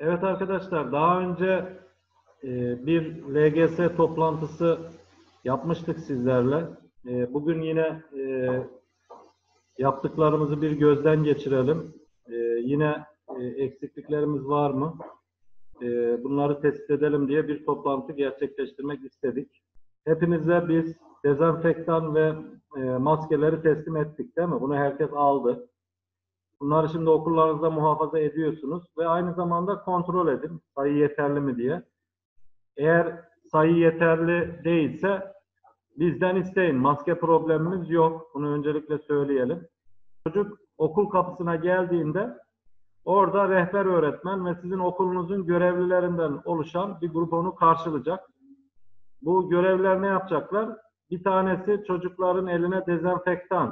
Evet arkadaşlar, daha önce bir LGS toplantısı yapmıştık sizlerle. Bugün yine yaptıklarımızı bir gözden geçirelim. Yine eksikliklerimiz var mı? Bunları tespit edelim diye bir toplantı gerçekleştirmek istedik. Hepinize biz dezenfektan ve maskeleri teslim ettik, değil mi? Bunu herkes aldı. Bunları şimdi okullarınızda muhafaza ediyorsunuz ve aynı zamanda kontrol edin sayı yeterli mi diye. Eğer sayı yeterli değilse bizden isteyin. Maske problemimiz yok. Bunu öncelikle söyleyelim. Çocuk okul kapısına geldiğinde orada rehber öğretmen ve sizin okulunuzun görevlilerinden oluşan bir grup onu karşılayacak. Bu görevliler ne yapacaklar? Bir tanesi çocukların eline dezenfektan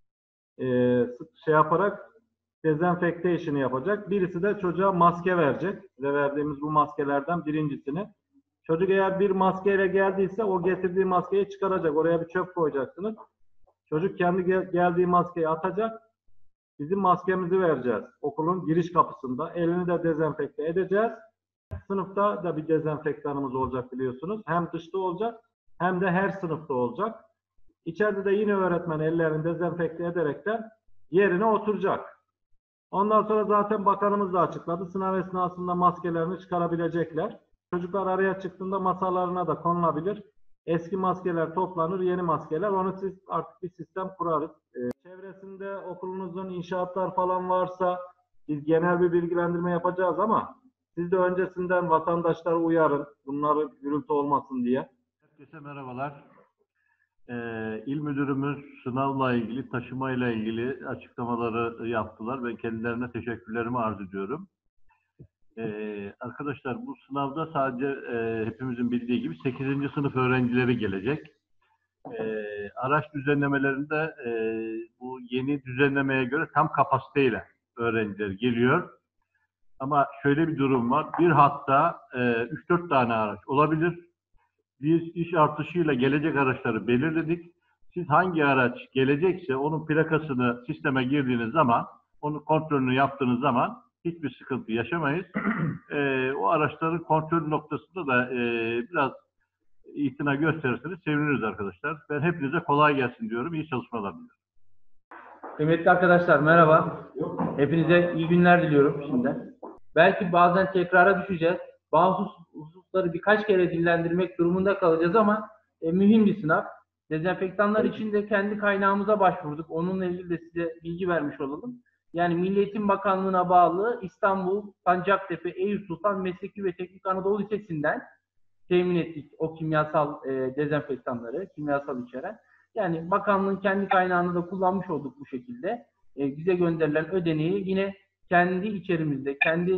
yaparak dezenfekte işini yapacak. Birisi de çocuğa maske verecek. Size verdiğimiz bu maskelerden birincisini. Çocuk eğer bir maskeyle geldiyse o getirdiği maskeyi çıkaracak. Oraya bir çöp koyacaksınız. Çocuk kendi geldiği maskeyi atacak. Bizim maskemizi vereceğiz. Okulun giriş kapısında. Elini de dezenfekte edeceğiz. Sınıfta da bir dezenfektanımız olacak biliyorsunuz. Hem dışta olacak hem de her sınıfta olacak. İçeride de yine öğretmen ellerini dezenfekte ederekten yerine oturacak. Ondan sonra zaten bakanımız da açıkladı. Sınav esnasında maskelerini çıkarabilecekler. Çocuklar araya çıktığında masalarına da konulabilir. Eski maskeler toplanır, yeni maskeler. Onu siz artık bir sistem kurarız. Çevresinde okulunuzun inşaatlar falan varsa biz genel bir bilgilendirme yapacağız ama siz de öncesinden vatandaşları uyarın. Bunları gürültü olmasın diye. Herkese merhabalar. İl müdürümüz sınavla ilgili, taşımayla ilgili açıklamaları yaptılar. Ben kendilerine teşekkürlerimi arz ediyorum. Arkadaşlar bu sınavda sadece hepimizin bildiği gibi 8. sınıf öğrencileri gelecek. Araç düzenlemelerinde bu yeni düzenlemeye göre tam kapasiteyle öğrenciler geliyor. Ama şöyle bir durum var. Bir hatta 3-4 tane araç olabilir. Biz iş artışıyla gelecek araçları belirledik. Siz hangi araç gelecekse onun plakasını sisteme girdiğiniz zaman, onun kontrolünü yaptığınız zaman hiçbir sıkıntı yaşamayız. O araçların kontrol noktasında da biraz itina gösterirseniz seviniriz arkadaşlar. Ben hepinize kolay gelsin diyorum. İyi çalışmalar diliyorum. Kıymetli arkadaşlar merhaba. Hepinize iyi günler diliyorum şimdiden. Belki bazen tekrara düşeceğiz. Bazı hususları birkaç kere dillendirmek durumunda kalacağız ama mühim bir sınav. Dezenfektanlar için de kendi kaynağımıza başvurduk. Onunla ilgili de size bilgi vermiş olalım. Yani Milli Eğitim Bakanlığı'na bağlı İstanbul, Sancaktepe, Eyüp Sultan Mesleki ve Teknik Anadolu Lisesi'nden temin ettik o kimyasal dezenfektanları, kimyasal içeren. Yani bakanlığın kendi kaynağını da kullanmış olduk bu şekilde. Bize gönderilen ödeneği yine kendi içerimizde, kendi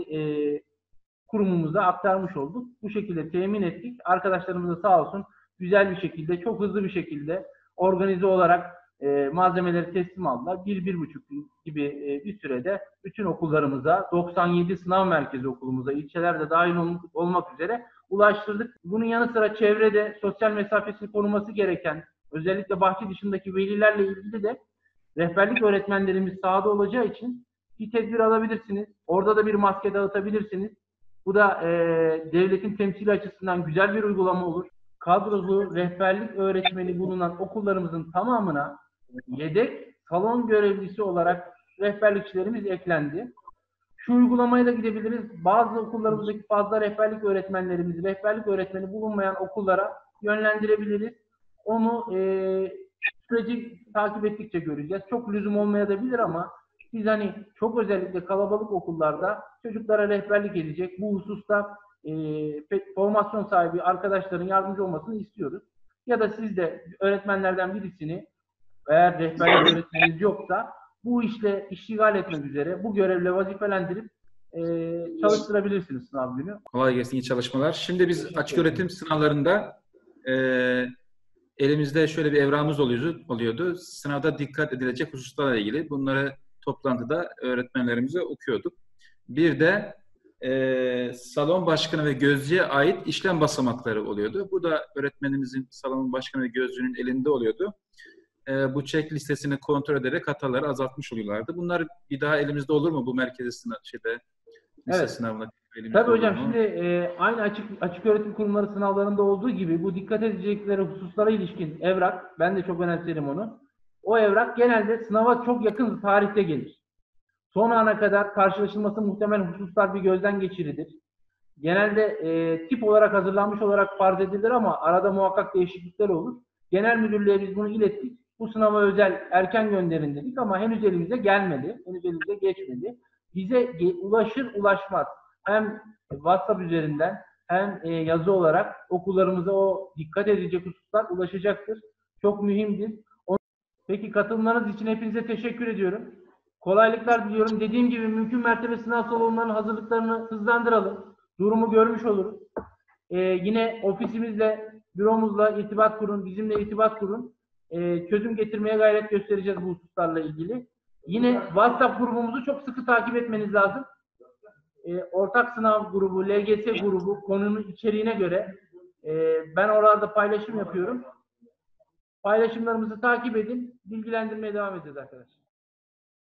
kurumumuza aktarmış olduk. Bu şekilde temin ettik. Arkadaşlarımız da sağ olsun güzel bir şekilde, çok hızlı bir şekilde organize olarak malzemeleri teslim aldılar. 1-1,5 gün gibi bir sürede bütün okullarımıza, 97 sınav merkezi okulumuza, ilçelerde dahil olmak üzere ulaştırdık. Bunun yanı sıra çevrede sosyal mesafesini koruması gereken, özellikle bahçe dışındaki velilerle ilgili de rehberlik öğretmenlerimiz sahada olacağı için bir tedbir alabilirsiniz. Orada da bir maske dağıtabilirsiniz. Bu da devletin temsili açısından güzel bir uygulama olur. Kadrolu rehberlik öğretmeni bulunan okullarımızın tamamına yedek salon görevlisi olarak rehberlikçilerimiz eklendi. Şu uygulamaya da gidebiliriz. Bazı okullarımızdaki fazla rehberlik öğretmenlerimizi, rehberlik öğretmeni bulunmayan okullara yönlendirebiliriz. Onu süreci takip ettikçe göreceğiz. Çok lüzum olmayabilir ama biz hani çok özellikle kalabalık okullarda çocuklara rehberlik edecek bu hususta formasyon sahibi arkadaşların yardımcı olmasını istiyoruz. Ya da siz de öğretmenlerden birisini, eğer rehberlik öğretmeniniz yoksa bu işle iştigal etmek üzere bu görevle vazifelendirip çalıştırabilirsiniz sınav günü. Kolay gelsin, iyi çalışmalar. Şimdi biz açık öğretim sınavlarında elimizde şöyle bir evrağımız oluyordu. Sınavda dikkat edilecek hususlarla ilgili. Bunları toplantıda öğretmenlerimize okuyorduk. Bir de salon başkanı ve gözcüye ait işlem basamakları oluyordu. Bu da öğretmenimizin, salon başkanı ve gözcünün elinde oluyordu. Bu check listesini kontrol ederek hataları azaltmış oluyorlardı. Bunlar bir daha elimizde olur mu bu merkezi lise sınavına elimizde Tabii hocam, olan o. şimdi aynı açık öğretim kurumları sınavlarında olduğu gibi bu dikkat edecekleri hususlara ilişkin evrak, ben de çok önemserim onu. O evrak genelde sınava çok yakın tarihte gelir. Son ana kadar karşılaşılması muhtemel hususlar bir gözden geçirilir. Genelde tip olarak hazırlanmış olarak farz edilir ama arada muhakkak değişiklikler olur. Genel müdürlüğe biz bunu ilettik. Bu sınava özel erken gönderin dedik ama henüz elimize gelmedi. Henüz elimize geçmedi. Bize ulaşır ulaşmaz hem WhatsApp üzerinden hem yazı olarak okullarımıza o dikkat edecek hususlar ulaşacaktır. Çok mühimdir. Peki katılımlarınız için hepinize teşekkür ediyorum. Kolaylıklar diliyorum. Dediğim gibi mümkün mertebe sınav salonlarının hazırlıklarını hızlandıralım. Durumu görmüş oluruz. Yine ofisimizle, büromuzla irtibat kurun, bizimle irtibat kurun. Çözüm getirmeye gayret göstereceğiz bu hususlarla ilgili. Yine WhatsApp grubumuzu çok sıkı takip etmeniz lazım. Ortak sınav grubu, LGS grubu konunun içeriğine göre ben oralarda paylaşım yapıyorum. Paylaşımlarımızı takip edin, bilgilendirmeye devam edeceğiz arkadaşlar.